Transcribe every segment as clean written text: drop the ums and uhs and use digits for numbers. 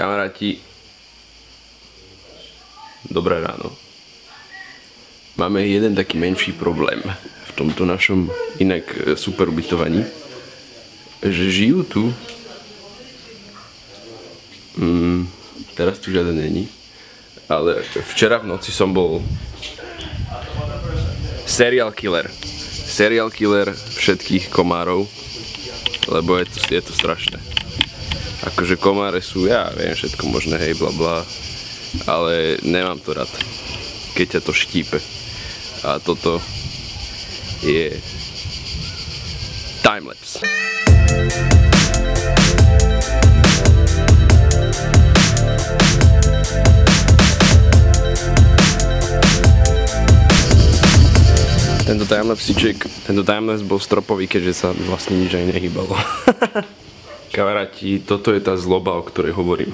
Kamaráti, dobré ráno. Máme jeden taký menší problém v tomto našom inak super ubytovaní, že žijú tu, teraz tu žiaden není, ale včera v noci som bol serial killer všetkých komárov, lebo je to strašné. Akože komáre sú, ja viem všetko možné, hej, blabla, ale nemám to rád, keď ťa to štípe. A toto je timelapse. Tento timelapse bol stropový, keďže sa vlastne nič aj nehýbalo. Kamaráti, toto je tá zloba, o ktorej hovorím.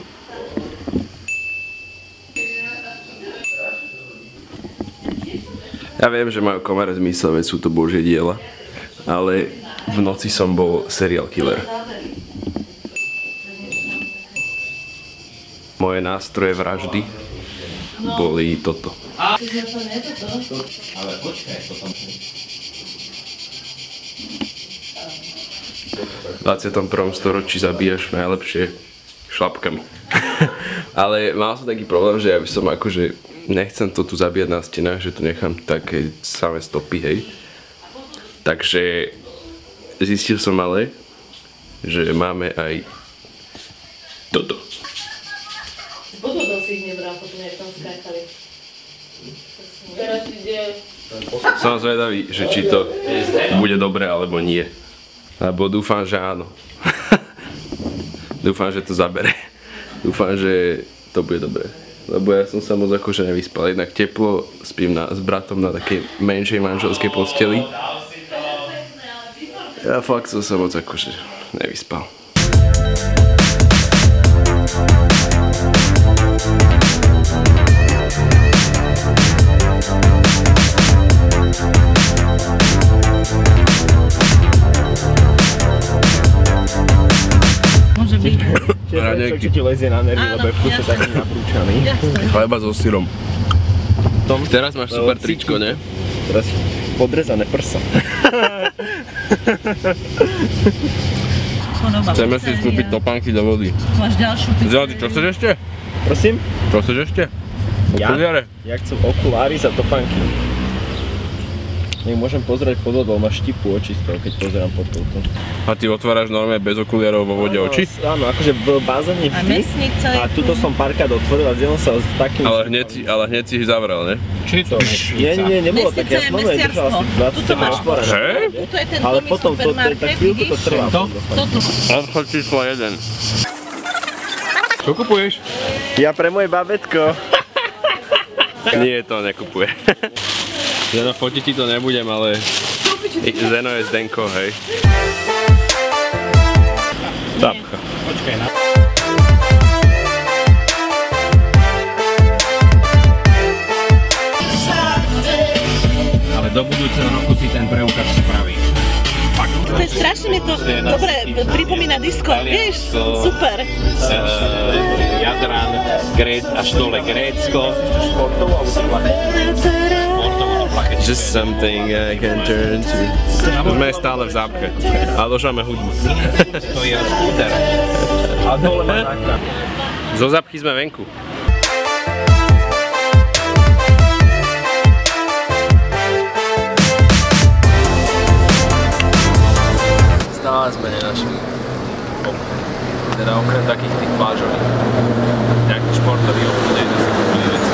Ja viem, že majú komáre zmysel, veď sú to božie diela, ale v noci som bol serial killer. Moje nástroje vraždy boli toto. V 21. storočí zabíjaš najlepšie šlapkami. Ale mal som taký problém, že ja by som akože nechcem to tu zabíjať na stenách, že tu nechám také samé stopy, hej. Takže zistil som ale, že máme aj toto. Podvodol si ich nebral, potom jak tam skákali. Teraz ide... Som zvedavý, že či to bude dobré alebo nie. Lebo dúfam, že áno. Dúfam, že to zabere. Dúfam, že to bude dobré. Lebo ja som sa moc akože nevyspal. Jednak teplo, spím s bratom na takej menšej manželskej posteli. Ja fakt som sa moc akože nevyspal. Môže byť. Čo ti lezie na nervy, lebo je v kuse taký naprúčaný. Chleba so syrom. Teraz máš super tričko, ne? Teraz podrezané prsa. Chceme si skúpiť topánky do vody. Máš ďalšiu pizzu. Zlatý, čo chceš ešte? Prosím? Čo chceš ešte? Okuliare? Ja chcem okulári za topánky. Nech môžem pozrieť pod vodou, máš štipu oči z toho, keď pozerám pod touto. A ty otváraš normálne bez okuliarov vo vode oči? Áno, akože v bazéne vždy. A tuto som párkrát otvoril a delal sa s takým... Ale hneď si ich zavrel, ne? Či to? Nie, nebolo také, ja som normálne držal asi 20 sekúnd otvorené. Hej? Ale potom to tak chvíľku to trvá. Toto. Odchod číslo 1. Čo kupuješ? Ja pre moje babetko. Nie, to nekupuje. Zeno, fotiť ti to nebudem, ale Zeno je Zdenko, hej. Tápka. Počkaj na... Ale do budúceho roku si ten preukaz spraví. To je strašne mi to dobre pripomína disko, vieš? Super. Jadran, až dole Grécko. Just something I can turn to. Sme stále v zápke, ale dožáme hudbu. To je skúter. A dole má zákrát. Zo zápky sme venku. Stále sme nenašli. Teda okrem takých tých plážových. Nejaký športový obchod, kde sa kúpili veci.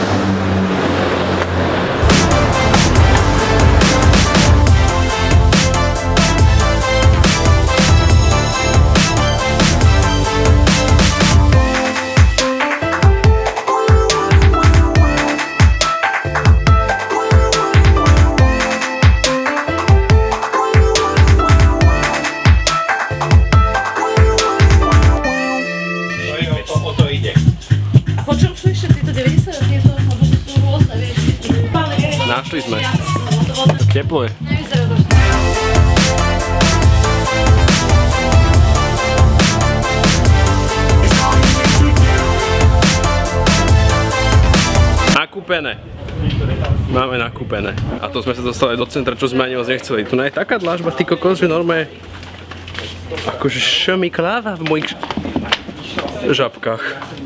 Našli sme. Teplo je. nakúpené. Máme nakúpené. A to sme sa dostali do centra, čo sme ani moc nechceli. Tu je taká dlážba, ty kokos, že normálne akože šmikláva v mojich žabkách.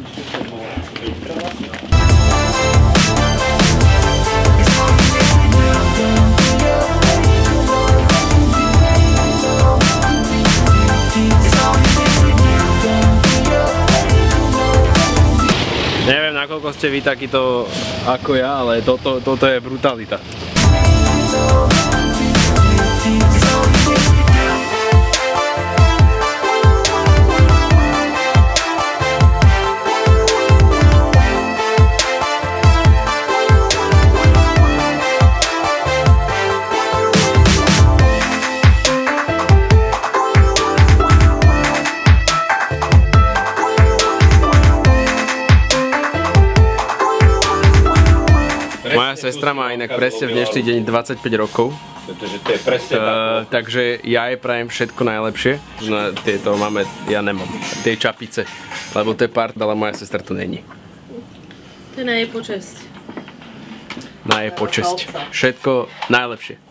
Neviem, nakoľko ste vy takýto ako ja, ale toto je brutalita. Moja sestra má inak presne v dnešný deň 25 rokov. Pretože to je presne takže ja jej prajem všetko najlepšie. No, tieto máme, ja nemám, tie čapice, lebo to je part, ale moja sestra to není. To je na jej počesť. Na jej počesť. Všetko najlepšie.